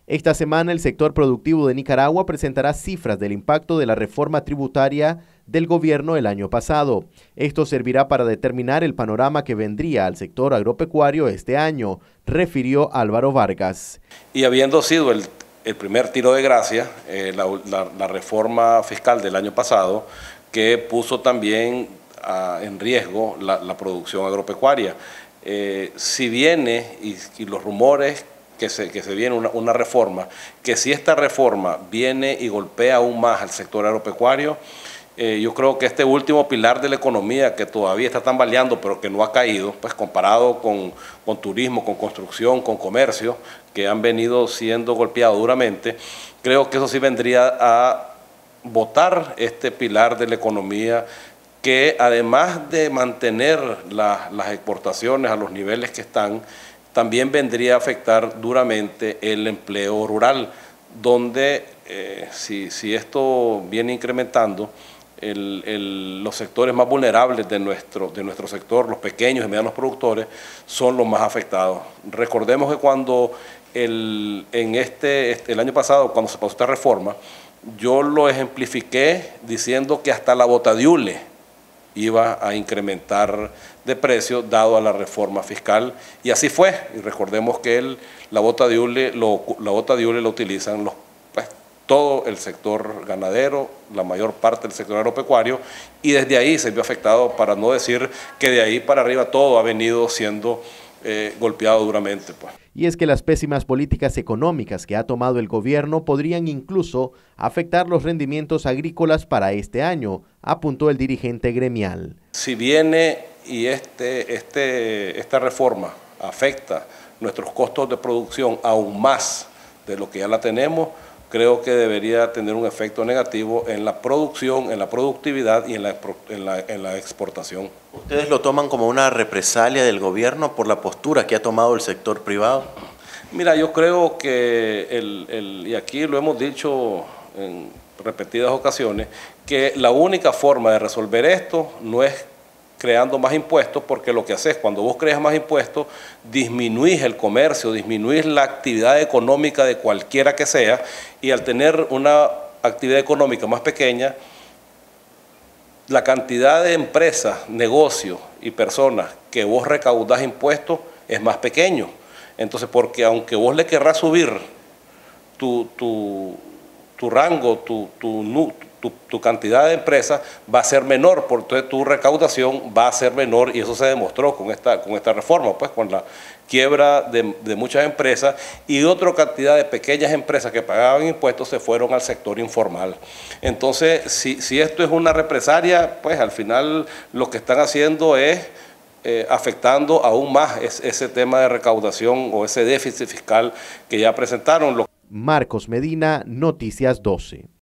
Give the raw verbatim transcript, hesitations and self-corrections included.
Esta semana el sector productivo de Nicaragua presentará cifras del impacto de la reforma tributaria del gobierno el año pasado. Esto servirá para determinar el panorama que vendría al sector agropecuario este año, refirió Álvaro Vargas. Y habiendo sido el, el primer tiro de gracia, eh, la, la, la reforma fiscal del año pasado, que puso también uh, en riesgo la, la producción agropecuaria. Eh, si viene, y, y los rumores que se, que se viene una, una reforma, que si esta reforma viene y golpea aún más al sector agropecuario, eh, yo creo que este último pilar de la economía que todavía está tambaleando pero que no ha caído, pues comparado con, con turismo, con construcción, con comercio, que han venido siendo golpeados duramente, creo que eso sí vendría a botar este pilar de la economía que además de mantener la, las exportaciones a los niveles que están, también vendría a afectar duramente el empleo rural, donde eh, si, si esto viene incrementando, el, el, los sectores más vulnerables de nuestro, de nuestro sector, los pequeños y medianos productores, son los más afectados. Recordemos que cuando el, en este, este, el año pasado, cuando se pasó esta reforma, yo lo ejemplifiqué diciendo que hasta la botadiule iba a incrementar de precio dado a la reforma fiscal, y así fue. Y recordemos que el, la botadiule lo, la botadiule lo utilizan los, pues, todo el sector ganadero, la mayor parte del sector agropecuario, y desde ahí se vio afectado, para no decir que de ahí para arriba todo ha venido siendo eh, golpeado duramente, pues. Y es que las pésimas políticas económicas que ha tomado el gobierno podrían incluso afectar los rendimientos agrícolas para este año, apuntó el dirigente gremial. Si viene y este, este, esta reforma afecta nuestros costos de producción aún más de lo que ya la tenemos, creo que debería tener un efecto negativo en la producción, en la productividad y en la, en la, en la exportación. ¿Ustedes lo toman como una represalia del gobierno por la postura que ha tomado el sector privado? Mira, yo creo que, el, el, y aquí lo hemos dicho en repetidas ocasiones, que la única forma de resolver esto no es creando más impuestos, porque lo que haces cuando vos creas más impuestos, disminuís el comercio, disminuís la actividad económica de cualquiera que sea, y al tener una actividad económica más pequeña, la cantidad de empresas, negocios y personas que vos recaudás impuestos es más pequeño. Entonces, porque aunque vos le querrás subir tu, tu, tu rango, tu, tu, tu, tu cantidad de empresas, va a ser menor, porque tu recaudación va a ser menor, y eso se demostró con esta, con esta reforma, pues con la quiebra de, de muchas empresas, y otra cantidad de pequeñas empresas que pagaban impuestos se fueron al sector informal. Entonces, si, si esto es una represalia, pues al final lo que están haciendo es Eh, afectando aún más es, ese tema de recaudación o ese déficit fiscal que ya presentaron. Marcos Medina, Noticias doce.